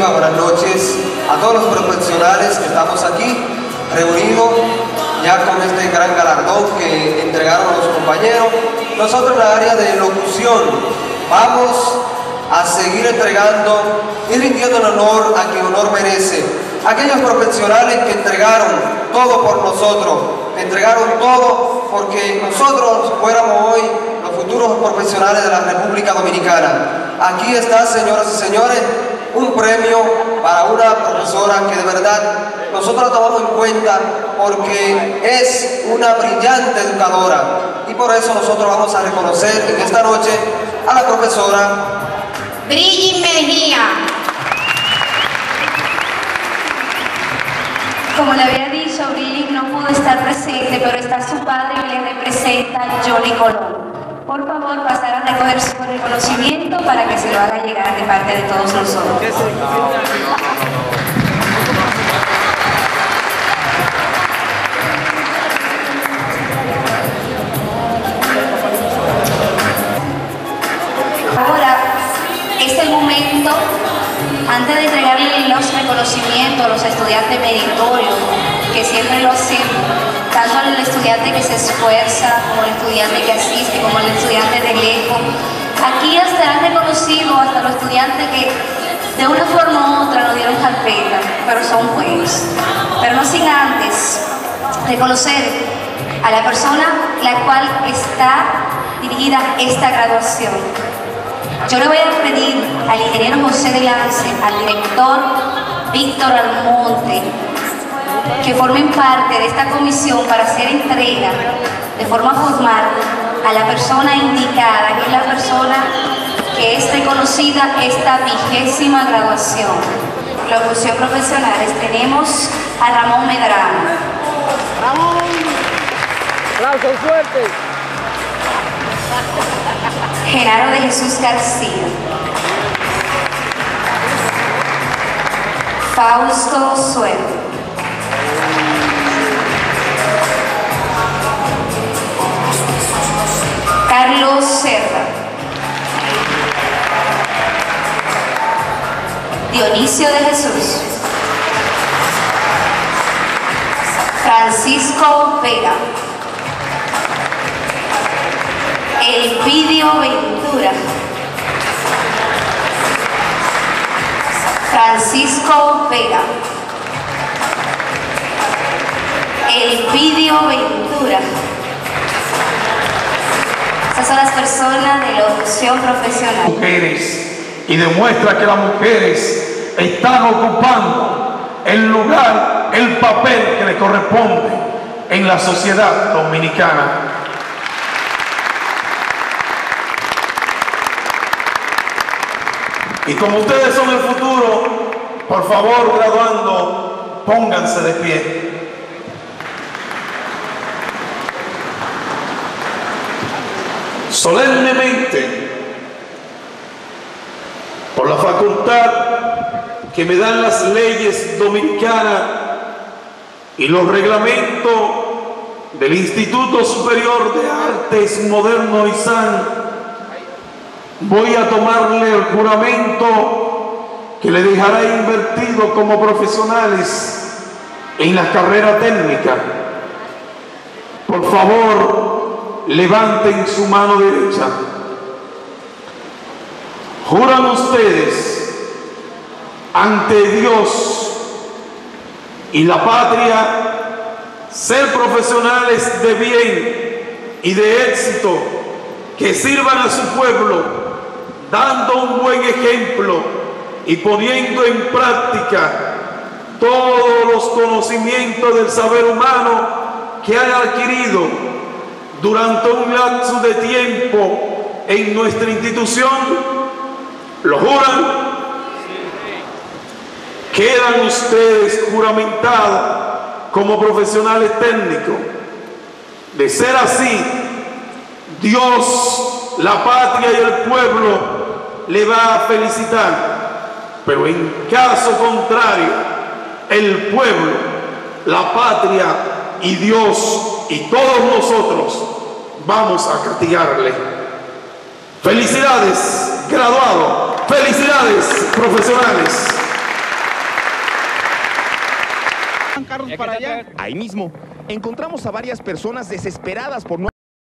directiva, buenas noches a todos los profesionales que estamos aquí reunidos ya con este gran galardón que entregaron los compañeros. Nosotros en la área de locución vamos a seguir entregando y rindiendo el honor a quien honor merece. Aquellos profesionales que entregaron todo por nosotros, que entregaron todo porque nosotros fuéramos hoy los futuros profesionales de la República Dominicana. Aquí está, señoras y señores, un premio para una profesora que de verdad nosotros la tomamos en cuenta porque es una brillante educadora y por eso nosotros vamos a reconocer en esta noche a la profesora Brigitte Mejía. Como le había dicho, Brigitte no pudo estar presente, pero está su padre que le representa, Johnny Colón. Por favor, pasar a recoger su reconocimiento para que se lo haga llegar de parte de todos nosotros. Ahora es el momento, antes de entregarle los reconocimientos a los estudiantes meritorios, que siempre lo hacen, tanto al estudiante que se esfuerza, como el estudiante que asiste, como el estudiante de lejos. Aquí hasta han reconocido hasta los estudiantes que de una forma u otra nos dieron carpeta, pero son buenos. Pero no sin antes reconocer a la persona la cual está dirigida esta graduación. Yo le voy a pedir al ingeniero José de Lance, al director Víctor Almonte, que formen parte de esta comisión para hacer entrega de forma formal a la persona indicada, que es la persona que es reconocida esta 20ª graduación. Locución profesionales, tenemos a Ramón Medrano. ¡Ramón! ¡Aplausos, suerte! Genaro de Jesús García. Fausto Suero. Carlos Serra. Dionisio de Jesús. Francisco Vega. Elpidio Ventura. Francisco Vega. Elpidio Ventura. Esas son las personas de la locución profesional. Mujeres, y demuestra que las mujeres están ocupando el lugar, el papel que le corresponde en la sociedad dominicana. Y como ustedes son el futuro, por favor, graduando, pónganse de pie. Solemnemente, por la facultad que me dan las leyes dominicanas y los reglamentos del Instituto Superior de Artes Moderno ISAN, voy a tomarle el juramento que le dejará invertido como profesionales en la carrera técnica. Por favor, levanten su mano derecha. ¿Juran ustedes ante Dios y la patria ser profesionales de bien y de éxito que sirvan a su pueblo, dando un buen ejemplo y poniendo en práctica todos los conocimientos del saber humano que han adquirido durante un lapso de tiempo en nuestra institución? ¿Lo juran? ¿Quedan ustedes juramentados como profesionales técnicos? De ser así, Dios, la patria y el pueblo le va a felicitar. Pero en caso contrario, el pueblo, la patria y Dios y todos nosotros vamos a castigarle. Felicidades, graduados. Felicidades, profesionales. Carros para allá. Ahí mismo encontramos a varias personas desesperadas por no